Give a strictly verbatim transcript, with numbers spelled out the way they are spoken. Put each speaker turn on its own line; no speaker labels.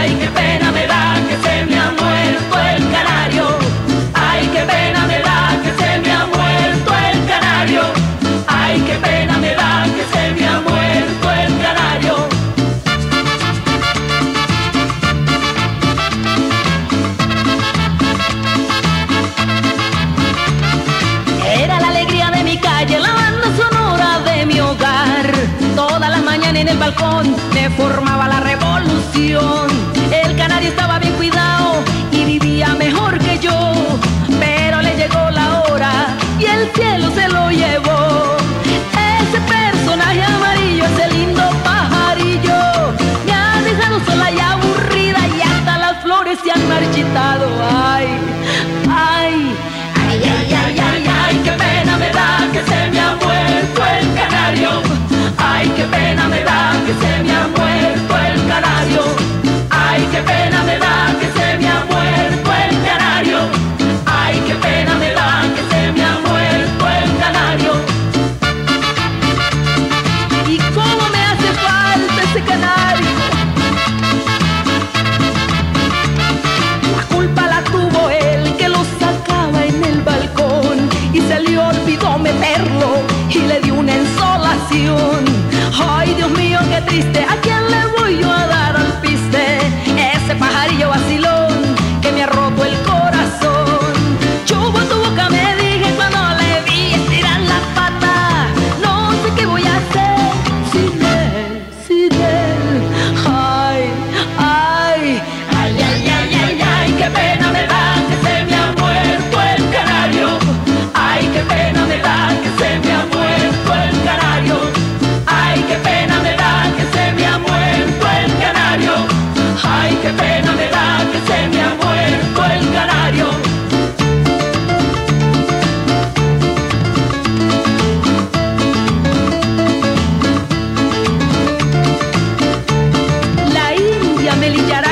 Ay, qué pena me da que se me ha muerto el canario. Ay, qué pena me da que se me ha muerto el canario. Ay, qué pena me da que se me ha muerto el canario. Era la alegría de mi calle, la banda sonora de mi hogar. Todas las mañanas en el balcón me formaba la revolución. El canario estaba bien cuidado y vivía mejor que yo, pero le llegó la hora y el cielo se lo llevó. Ese personaje amarillo, ese lindo pajarillo, me ha dejado sola y aburrida y hasta las flores se han marchitado. Ay, ay, ay, ay, ay, ay, ay, qué pena me da que se me ha muerto el canario. Ay, qué pena me da que se me ha muerto el canario. Ay, qué pena me da que se me ha muerto el canario. Ay, qué pena me da que se me ha muerto el canario. Y cómo me hace falta ese canario. La culpa la tuvo él que lo sacaba en el balcón y se le olvidó meterlo y le dio una insolación. Ay, Dios mío, qué triste, ¿a quién le voy yo a dar al piste? Ese pajarillo vacilón que me ha roto el corazón. Chupo tu boca, me dije cuando le vi estirar la pata. No sé qué voy a hacer sin él, sin él. Ay, ay, ay, ay, ay, ay, ay, qué pena me da que se me ha muerto el canario. Ay, qué pena me da que se me ha muerto el canario. Ay, qué pena me da que se me ha muerto el canario. Ay, qué pena me da que se me ha muerto el canario. La india Melilla